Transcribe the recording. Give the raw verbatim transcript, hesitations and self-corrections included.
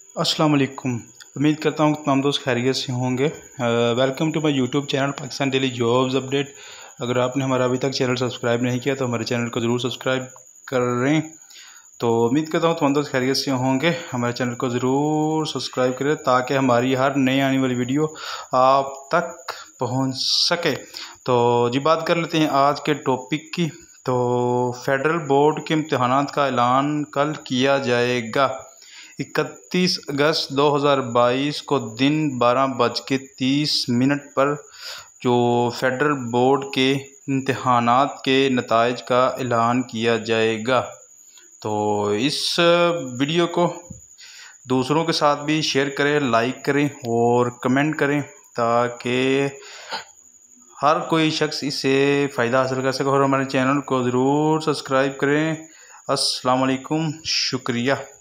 अस्सलाम वालेकुम। उम्मीद करता हूँ कि तमाम दोस्त खैरियत से होंगे। Welcome to my YouTube channel Pakistan daily jobs update. अगर आपने हमारा अभी तक चैनल सब्सक्राइब नहीं किया तो हमारे चैनल को ज़रूर सब्सक्राइब करें। तो उम्मीद करता हूँ तमाम दोस्त खैरियत से होंगे। हमारे चैनल को ज़रूर सब्सक्राइब करें ताकि हमारी हर नई आने वाली वीडियो आप तक पहुँच सके। तो जी बात कर लेते हैं आज के टॉपिक की। तो फेडरल बोर्ड के इम्तहानात का ऐलान कल किया जाएगा। इकतीस अगस्त दो हज़ार बाईस को दिन बारह बज के तीस मिनट पर जो फेडरल बोर्ड के इम्तहानात के नताइज का ऐलान किया जाएगा। तो इस वीडियो को दूसरों के साथ भी शेयर करें, लाइक करें और कमेंट करें ताकि हर कोई शख्स इससे फ़ायदा हासिल कर सके और हमारे चैनल को ज़रूर सब्सक्राइब करें। अस्सलाम वालेकुम, शुक्रिया।